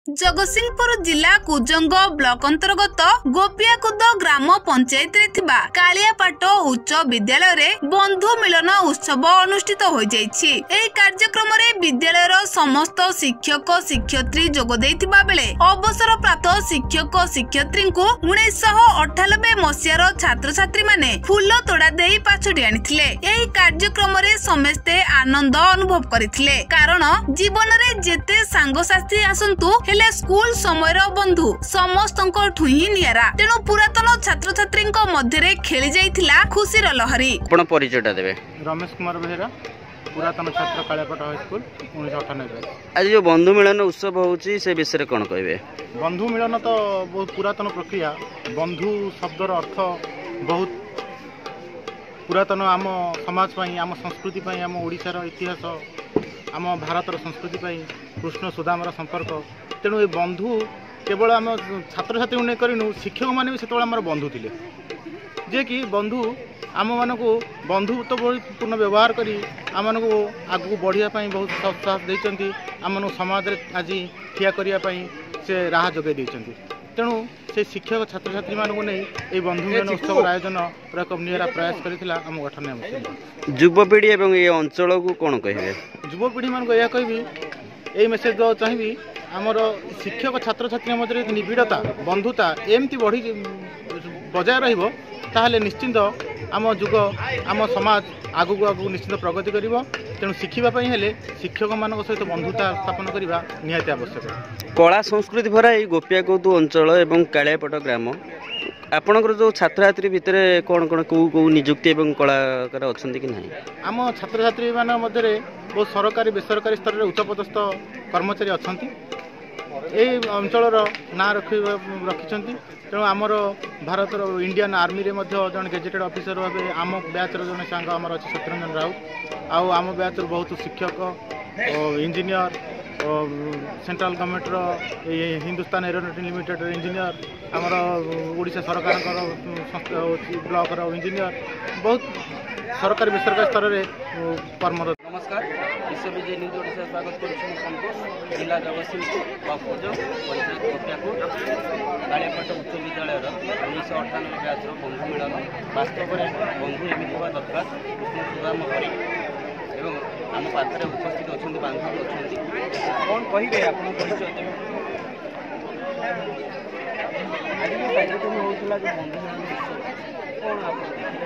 जगतसिंहपुर जिला कुजंग ब्लॉक अंतर्गत गोपियाकुद ग्राम पंचायत रे थिबा कालियापाट उच्च विद्यालय रे बंधु मिलन उत्सव अनुष्ठित हो जाइछि। एही कार्यक्रम रे विद्यालयर समस्त शिक्षक शिक्षयित्री जोग देइथिबा बेले अवसर प्राप्त शिक्षक शिक्षयित्री को 1998 मसियार छात्र छात्री माने फूल तोड़ा देई पाछडी आनिथिले। एही कार्यक्रम रे समस्ते आनंद अनुभव करिथिले, कारण जीवन रे जेते सांगसाथी आसंतु हेले स्कूल समयर बंधु समस्त ठुही नियारा। तेणु पुरातन छात्र छात्री मध्य खेली जाइथिला खुशीर लहरी। आपण परिचयटा देबे। रमेश कुमार बेहेरा, पुरातन छात्र कालियापाट हाई स्कूल 1998। आज जो बंधु मिलन उत्सव होउची से विषय कोन कहबे? बंधु मिलन तो बहुत पुरातन प्रक्रिया। बंधु शब्दर अर्थ बहुत पुरातन आम समाज पई, आम संस्कृति पई, आम ओडिशार इतिहास, आम भारतर संस्कृति पई कृष्ण सुदामर संपर्क। तेणु ये बंधु केवल आम छात्र छात्री नहीं करूँ, शिक्षक मैंने भी से बंधु थे, जे कि बंधु आम मानक बंधुत्वपूर्ण व्यवहार करी आम मानक आगू बढ़ापी बहुत साहस देते। आम समाज आज ठिया करने से राह जोगे देते। तेणु से शिक्षक छात्र छात्री मानक नहीं ये बंधु मिलन उत्सव आयोजन एक निरा प्रयास करथिला आम गठन। युवपीढ़ी एवं ये अंचल को कौन कहे? युवपीढ़ी मानक यह कहबी यही मेसेज देवा चाहिए, आमर शिक्षक छात्र छात्री मध्य निबिड़ता बंधुता एमती बढ़ी बजाय रहिबो ताहले निश्चिंत आम जुग आम समाज आगु आगु निश्चिंत प्रगति करिवो। तेणु शिखिबा पई हेले शिक्षक मानक सहित बंधुता स्थापन करबा निहाती आवश्यक। कला संस्कृति भरा ये गोपियाकुद अंचल एवं कालियापाट ग्राम आपणकर जो छात्र छात्री भितर कौन कौन कौ नियुक्ति एवं कलाकार अच्छा कि ना? आम छात्र छात्री मान मध्य बहुत सरकारी बेसरकारी स्तर में उच्चपदस्थ कर्मचारी अच्छा ये अंचल ना रखिंट। तेणु आमर भारत इंडियन आर्मी रे जन गेजेटेड ऑफिसर भाव आम बैचर जन सांग आम अच्छे सत्यरंजन राउत आम बैचर बहुत शिक्षक engineer central government Hindustan aeronautic limited engineer आमर ओडिशा सरकार ब्लॉक इंजीनियर बहुत सरकारी बेसरकारी स्तर में कर्मरत। नमस्कार, विश्वविजय न्यूज ओडिशा स्वागत करुछु। संतोष जिला जगतसिंहपुर पंचायत गोपियाकुद कालियापाट उच्च विद्यालय 1998 बैचर बंधु मिलन वास्तव में बंधु एमती होगा दरकार कृष्ण सुदाम परी एवं आम पाखे उपस्थित अच्छा बांधव अच्छा कौन कहे आप परिचय देवे? आज जो कार्यक्रम होता जो बंधु मिलन कौन आप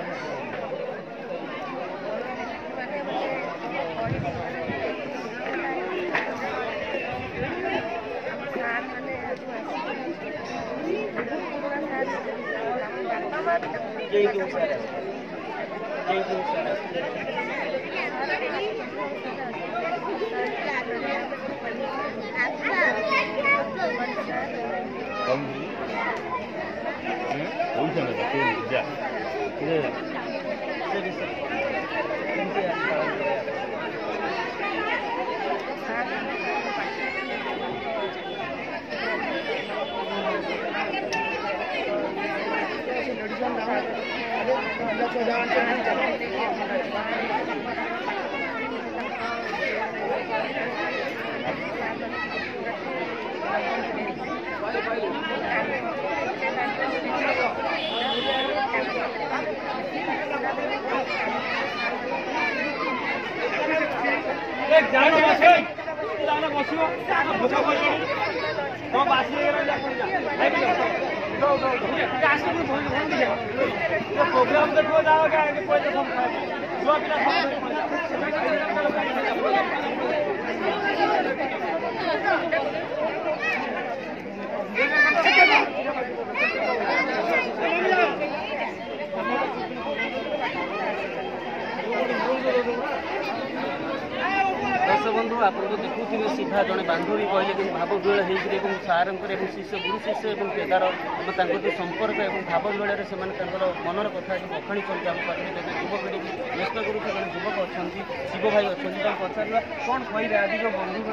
बंधु आप देखुए सीधा जड़े बांधवी कहले कि भाव विहल हो सार शिष्य गुरु शिष्य और केदार जो संपर्क और भाव विहल से मनर कथा बखाणी आम पाखे युवपीढ़ी व्यस्त करूँ जन युवक अच्छा शिव भाई अच्छा पचार कौन कहे आज जो बंधु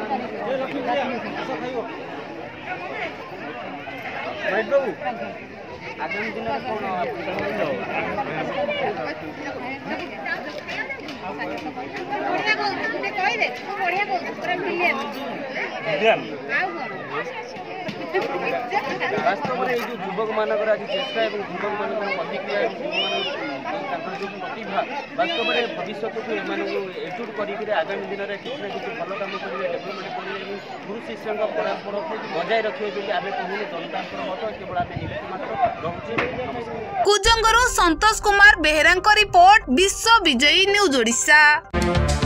बाबू आगामी दिन में कौन बढ़िया वास्तव में जो युवक मानकर आज चेष्टा और युवक मान प्रतिक्रिया जो प्रतिभा वास्तव में भविष्य को एकजुट कर आगामी दिन में किसी ना किसी भल कम करेंगे डेभलपमेंट करेंगे गुरु शिष्यों परंपरा बजाय रखिए आम कहूँ जनता मत केवल आम निमित्त मात्र रोचे। कुजंगरू संतोष कुमार बेहेरा रिपोर्ट विश्व विजयी न्यूज ओडिशा।